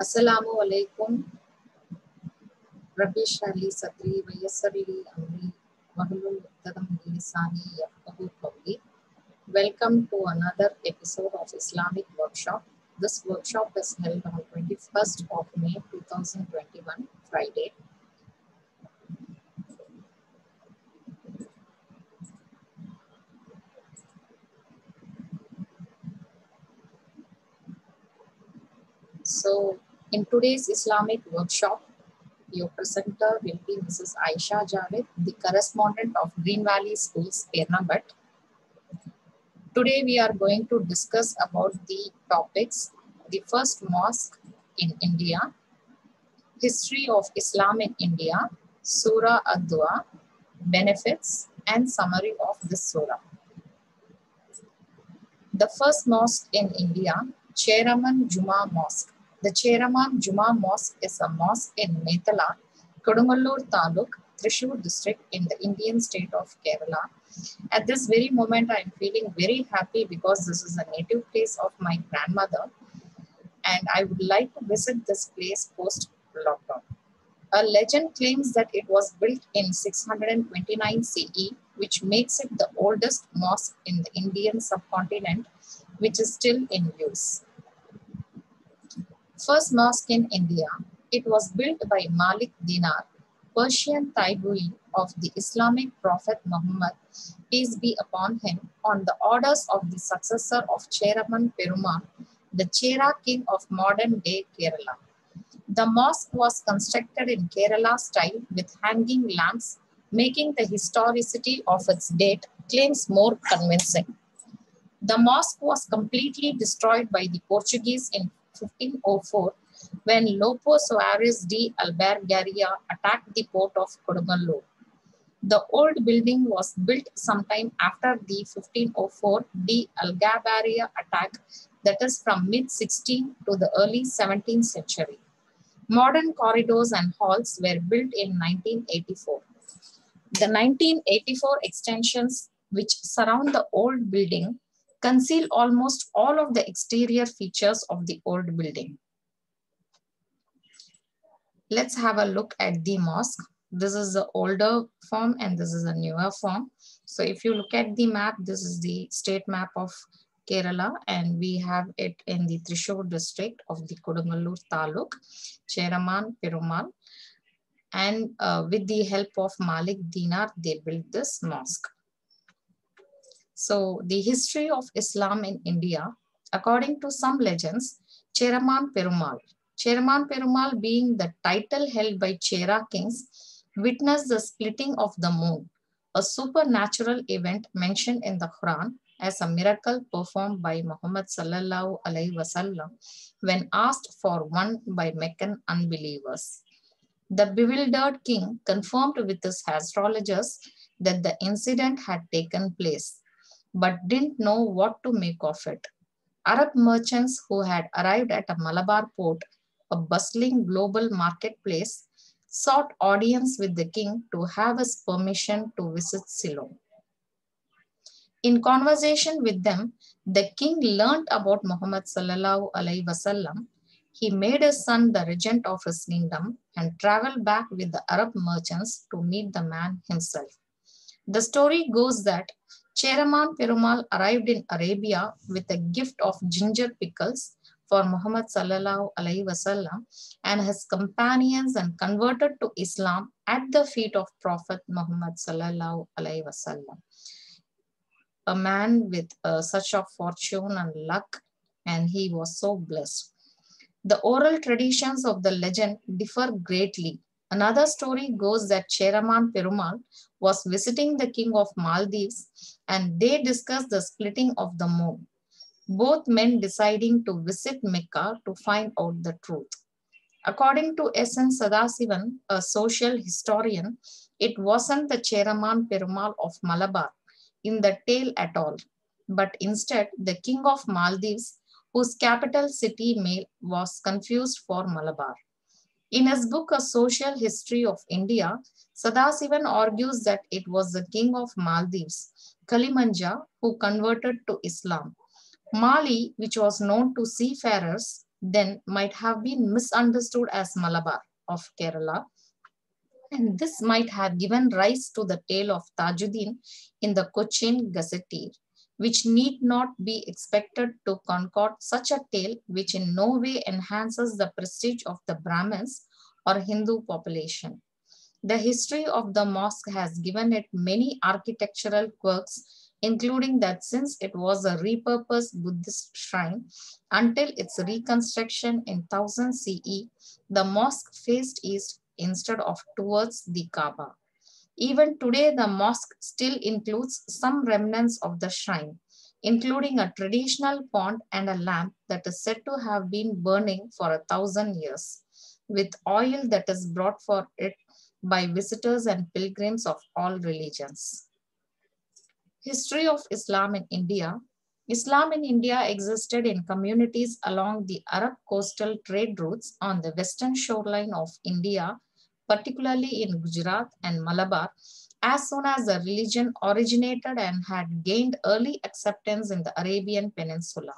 Assalamu alaikum. Rabbi Shali Sadri Vayassarli Amri Wahlul Uqdatan min Lisani Yafqahu Qawli. Welcome to another episode of Islamic Workshop. This workshop is held on 21st of May 2021, Friday. So, in today's Islamic workshop, your presenter will be Mrs. Aisha Javed, the correspondent of Green Valley Schools, Pernambuc. Today we are going to discuss about the topics: the first mosque in India, history of Islam in India, Surah Ad-Dua, benefits and summary of this surah. The first mosque in India, Cheraman Juma Mosque. The Cheraman Juma Mosque is a mosque in Methala, Kodungalur Taluk, Thrissur district in the Indian state of Kerala. At this very moment, I am feeling very happy because this is a native place of my grandmother and I would like to visit this place post-lockdown. A legend claims that it was built in 629 CE, which makes it the oldest mosque in the Indian subcontinent, which is still in use. First mosque in India, it was built by Malik Dinar, Persian Taibui of the Islamic Prophet Muhammad, peace be upon him, on the orders of the successor of Cheraman Perumal, the Chera king of modern-day Kerala. The mosque was constructed in Kerala style with hanging lamps, making the historicity of its date claims more convincing. The mosque was completely destroyed by the Portuguese in 1504 when Lopo Soares de Albergaria attacked the port of Kodungalur. The old building was built sometime after the 1504 de Albergaria attack, that is from mid-16th to the early 17th century. Modern corridors and halls were built in 1984. The 1984 extensions which surround the old building conceal almost all of the exterior features of the old building. Let's have a look at the mosque. This is the older form and this is a newer form. So if you look at the map, this is the state map of Kerala and we have it in the Thrissur district of the Kodungalur Taluk, Cheraman Perumal. And with the help of Malik Dinar, they built this mosque. So the history of Islam in India, according to some legends, Cheraman Perumal. Cheraman Perumal being the title held by Chera kings, witnessed the splitting of the moon, a supernatural event mentioned in the Quran as a miracle performed by Muhammad sallallahu alaihi wasallam when asked for one by Meccan unbelievers. The bewildered king confirmed with his astrologers that the incident had taken place, but didn't know what to make of it. Arab merchants who had arrived at a Malabar port, a bustling global marketplace, sought audience with the king to have his permission to visit Ceylon. In conversation with them, the king learnt about Muhammad sallallahu alaihi wasallam. He made his son the regent of his kingdom and traveled back with the Arab merchants to meet the man himself. The story goes that Cheraman Perumal arrived in Arabia with a gift of ginger pickles for Muhammad sallallahu alaihi wasallam and his companions and converted to Islam at the feet of Prophet Muhammad sallallahu alaihi wasallam. A man with such a fortune and luck, and he was so blessed. The oral traditions of the legend differ greatly. Another story goes that Cheraman Perumal was visiting the king of Maldives and they discussed the splitting of the moon, both men deciding to visit Mecca to find out the truth. According to S.N. Sadasivan, a social historian, it wasn't the Cheraman Perumal of Malabar in the tale at all, but instead the king of Maldives, whose capital city was confused for Malabar. In his book, A Social History of India, Sadasivan argues that it was the king of Maldives, Kalimanja, who converted to Islam. Mali, which was known to seafarers, then might have been misunderstood as Malabar of Kerala, and this might have given rise to the tale of Tajuddin in the Cochin Gazetteer, which need not be expected to concoct such a tale which in no way enhances the prestige of the Brahmins or Hindu population. The history of the mosque has given it many architectural quirks, including that since it was a repurposed Buddhist shrine, until its reconstruction in 1000 CE, the mosque faced east instead of towards the Kaaba. Even today, the mosque still includes some remnants of the shrine, including a traditional pond and a lamp that is said to have been burning for 1,000 years, with oil that is brought for it by visitors and pilgrims of all religions. History of Islam in India. Islam in India existed in communities along the Arab coastal trade routes on the western shoreline of India, particularly in Gujarat and Malabar, as soon as the religion originated and had gained early acceptance in the Arabian Peninsula.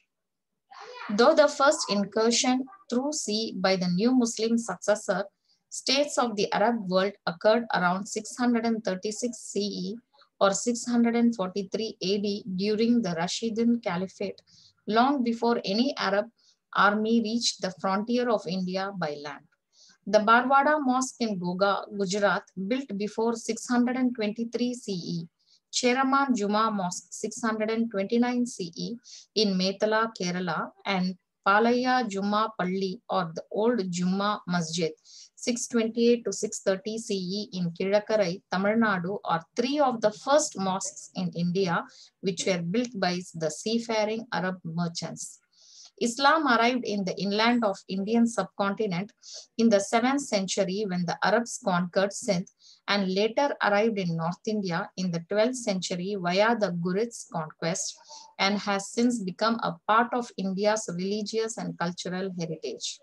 Though the first incursion through sea by the new Muslim successor states of the Arab world occurred around 636 CE or 643 AD during the Rashidun Caliphate, long before any Arab army reached the frontier of India by land. The Barwada Mosque in Goga, Gujarat, built before 623 CE, Cheraman Juma Mosque 629 CE in Methala, Kerala, and Palaya Juma Palli or the old Juma Masjid 628 to 630 CE in Kizhakkarai, Tamil Nadu are three of the first mosques in India which were built by the seafaring Arab merchants. Islam arrived in the inland of Indian subcontinent in the 7th century when the Arabs conquered Sindh, and later arrived in North India in the 12th century via the Ghurids conquest, and has since become a part of India's religious and cultural heritage.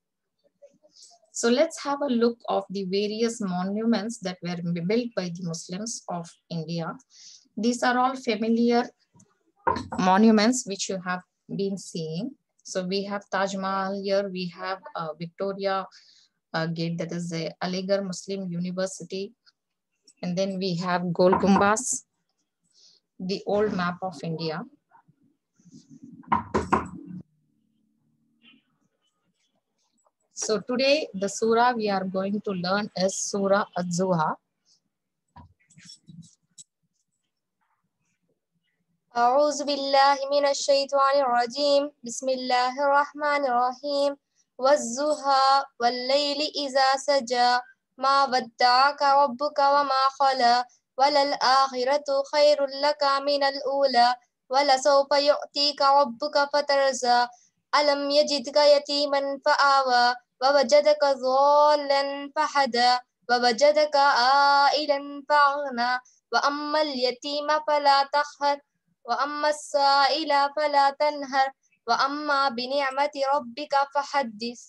So let's have a look of the various monuments that were built by the Muslims of India. These are all familiar monuments which you have been seeing. So we have Taj Mahal here, we have Victoria Gate, that is the Aligarh Muslim University. And then we have Gol Gumbaz, the old map of India. So today the surah we are going to learn is Surah Az-Zuha. أعوذ بالله من الشيطان الرجيم بسم الله الرحمن الرحيم والضحى والليل إذا سجى ما ودعك ربك وما خلا وللآخرة خير لك من الأولى ولسوف يؤتيك ربك فترضى ألم يجدك يتيما فآوى ووجدك ضالا فهدى ووجدك عائلا فأغنى وأما اليتيم فلا تقهر وأما السائل فلا تنهر وأما بنعمة ربك فحدث.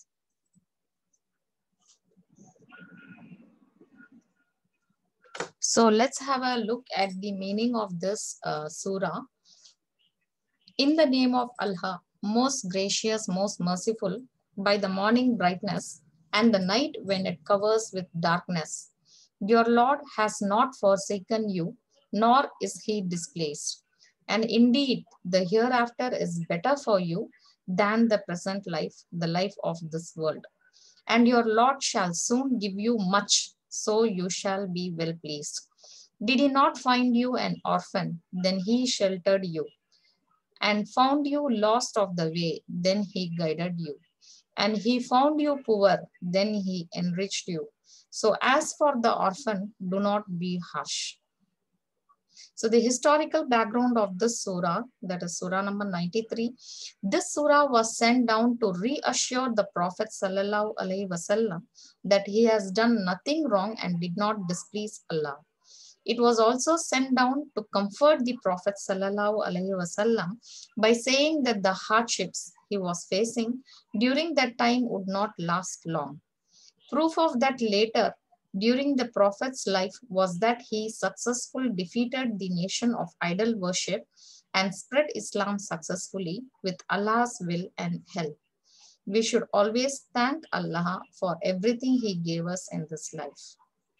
So let's have a look at the meaning of this surah. In the name of Allah, most gracious, most merciful, by the morning brightness and the night when it covers with darkness. Your Lord has not forsaken you, nor is he displaced. And indeed, the hereafter is better for you than the present life, the life of this world. And your Lord shall soon give you much, so you shall be well pleased. Did he not find you an orphan? Then he sheltered you. And found you lost of the way, then he guided you. And he found you poor, then he enriched you. So as for the orphan, do not be harsh. So the historical background of this surah, that is surah number 93, this surah was sent down to reassure the Prophet sallallahu alaihi wasallam that he has done nothing wrong and did not displease Allah. It was also sent down to comfort the Prophet sallallahu alaihi wasallam by saying that the hardships he was facing during that time would not last long. Proof of that later during the Prophet's life was that he successfully defeated the nation of idol worship and spread Islam successfully with Allah's will and help. We should always thank Allah for everything He gave us in this life.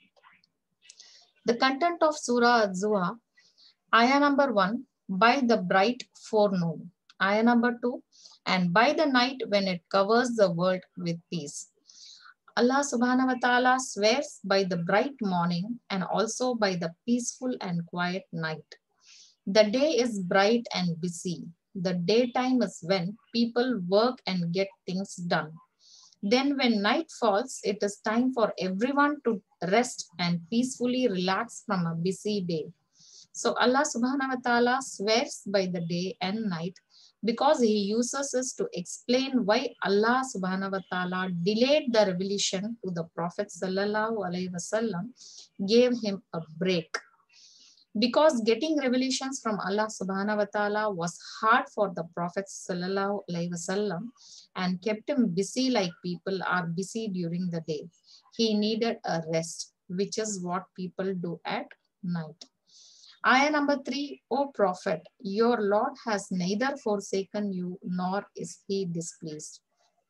The content of Surah Az-Zuha, ayah number 1, by the bright forenoon. Ayah number 2, and by the night when it covers the world with peace. Allah subhanahu wa ta'ala swears by the bright morning and also by the peaceful and quiet night. The day is bright and busy. The daytime is when people work and get things done. Then when night falls, it is time for everyone to rest and peacefully relax from a busy day. So Allah subhanahu wa ta'ala swears by the day and night because He uses us to explain why Allah subhanahu wa ta'ala delayed the revelation to the Prophet sallallahu alaihi wasallam, gave him a break. Because getting revelations from Allah subhanahu wa ta'ala was hard for the Prophet sallallahu alaihi wasallam and kept him busy like people are busy during the day. He needed a rest, which is what people do at night. Ayah number 3, O Prophet, your Lord has neither forsaken you nor is He displeased.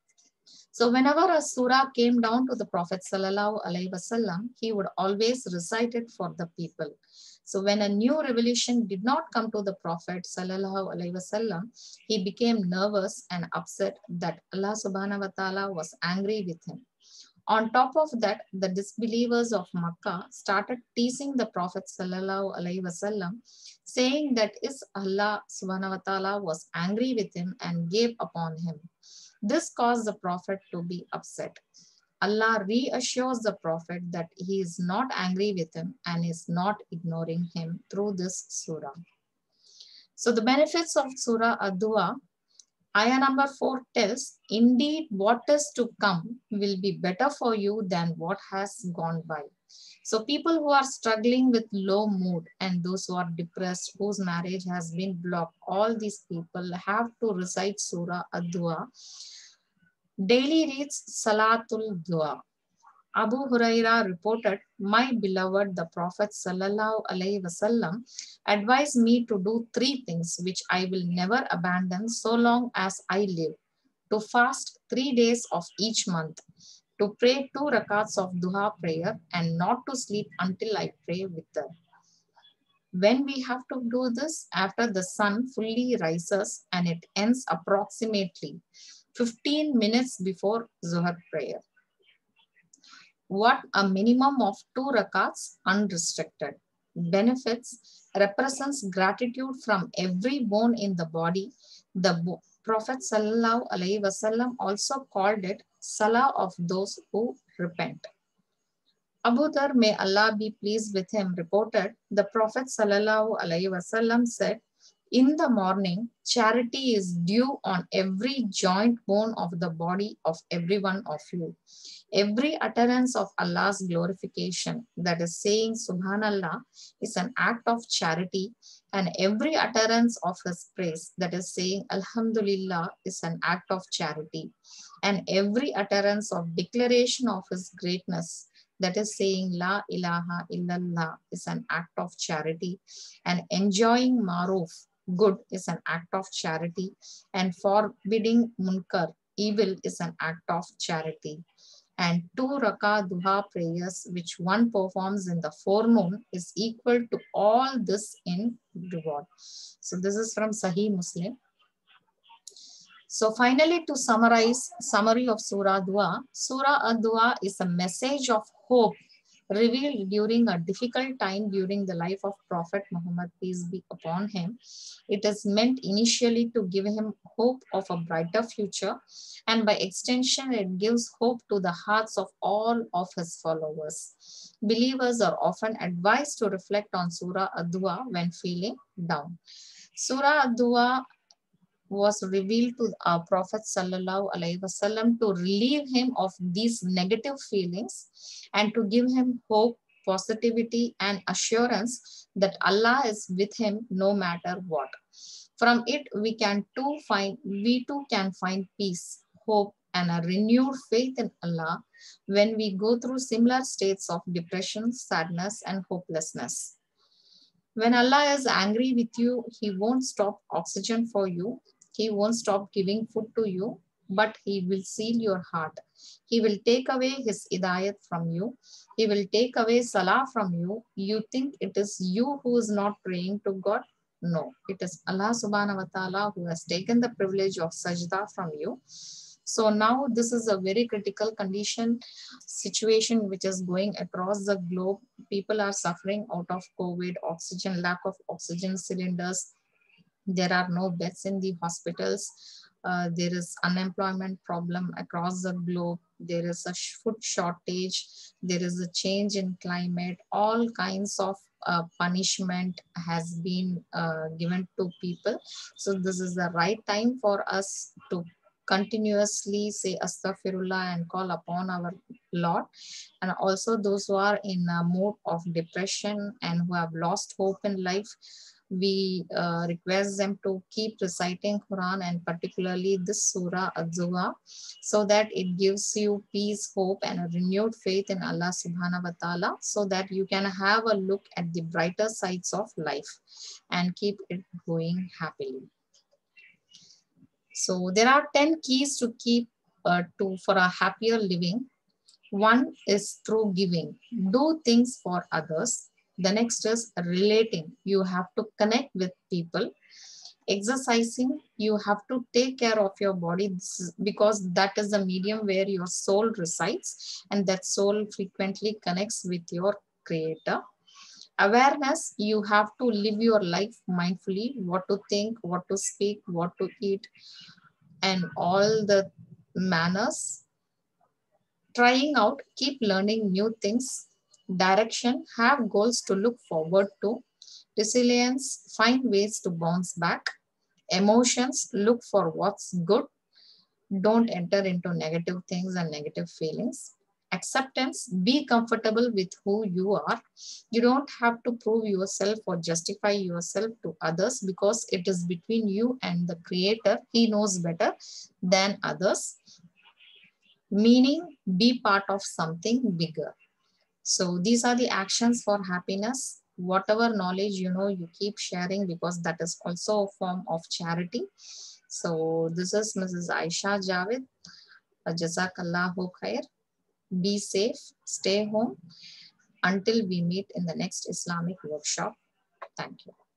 So whenever a surah came down to the Prophet sallallahu alaihi wasallam, he would always recite it for the people. So when a new revelation did not come to the Prophet sallallahu alaihi wasallam, he became nervous and upset that Allah subhanahu wa ta'ala was angry with him. On top of that, the disbelievers of Makkah started teasing the Prophet sallallahu alaihi wasallam, saying that Allah subhanahu wa ta'ala was angry with him and gave upon him. This caused the Prophet to be upset. Allah reassures the Prophet that He is not angry with him and is not ignoring him through this surah. So the benefits of Surah Ad-Duha, ayah number 4 tells, indeed what is to come will be better for you than what has gone by. So people who are struggling with low mood and those who are depressed, whose marriage has been blocked, all these people have to recite Surah Ad-Duha. Daily reads Salatul Dua. Abu Huraira reported, my beloved, the Prophet sallallahu alaihi wasallam advised me to do 3 things which I will never abandon so long as I live. To fast 3 days of each month, to pray 2 rakats of duha prayer and not to sleep until I pray witr. When we have to do this? After the sun fully rises and it ends approximately 15 minutes before Zuhr prayer. What a minimum of 2 rakats unrestricted. Benefits represents gratitude from every bone in the body. The Prophet sallallahu alaihi wasallam also called it Salah of those who repent. Abu Dhar, may Allah be pleased with him, reported, the Prophet sallallahu alaihi wasallam said, in the morning, charity is due on every joint bone of the body of every one of you. Every utterance of Allah's glorification, that is saying Subhanallah, is an act of charity, and every utterance of His praise, that is saying Alhamdulillah, is an act of charity, and every utterance of declaration of His greatness, that is saying La ilaha illallah, is an act of charity, and enjoying maruf, good, is an act of charity, and forbidding munkar, evil, is an act of charity. And 2 rakah duha prayers which one performs in the forenoon is equal to all this in reward. So this is from Sahih Muslim. So finally, to summarize, summary of Surah Dua, Surah Ad-Dua is a message of hope revealed during a difficult time during the life of Prophet Muhammad, peace be upon him. It is meant initially to give him hope of a brighter future, and by extension, it gives hope to the hearts of all of his followers. Believers are often advised to reflect on Surah Ad-Dua when feeling down. Surah Ad-Dua was revealed to our Prophet sallallahu alaihi wasallam to relieve him of these negative feelings and to give him hope, positivity, and assurance that Allah is with him no matter what. From it, we too can find peace, hope, and a renewed faith in Allah when we go through similar states of depression, sadness, and hopelessness. When Allah is angry with you, He won't stop oxygen for you. He won't stop giving food to you. but he will seal your heart. He will take away his hidayat from you. He will take away salah from you. You think it is you who is not praying to God? No, it is Allah subhanahu wa ta'ala who has taken the privilege of sajda from you. So now this is a very critical situation which is going across the globe. People are suffering out of COVID, oxygen, lack of oxygen cylinders. There are no beds in the hospitals. There is unemployment problem across the globe. There is a food shortage. There is a change in climate. All kinds of punishment has been given to people. So this is the right time for us to continuously say astaghfirullah and call upon our Lord. And also those who are in a mood of depression and who have lost hope in life, we request them to keep reciting Quran, and particularly this surah Az-Zuha, so that it gives you peace, hope, and a renewed faith in Allah subhanahu wa ta'ala, so that you can have a look at the brighter sides of life and keep it going happily. So there are 10 keys to keep for a happier living. One is through giving. Do things for others. The next is relating. You have to connect with people. Exercising, you have to take care of your body because that is the medium where your soul resides, and that soul frequently connects with your creator. Awareness, you have to live your life mindfully, what to think, what to speak, what to eat, and all the manners. Trying out, keep learning new things. Direction, have goals to look forward to. Resilience, find ways to bounce back. Emotions, look for what's good. Don't enter into negative things and negative feelings. Acceptance, be comfortable with who you are. You don't have to prove yourself or justify yourself to others, because it is between you and the Creator. He knows better than others. Meaning, be part of something bigger. So these are the actions for happiness. Whatever knowledge you know, you keep sharing, because that is also a form of charity. So this is Mrs. Aisha Javed. Jazakallahu khair. Be safe, stay home until we meet in the next Islamic workshop. Thank you.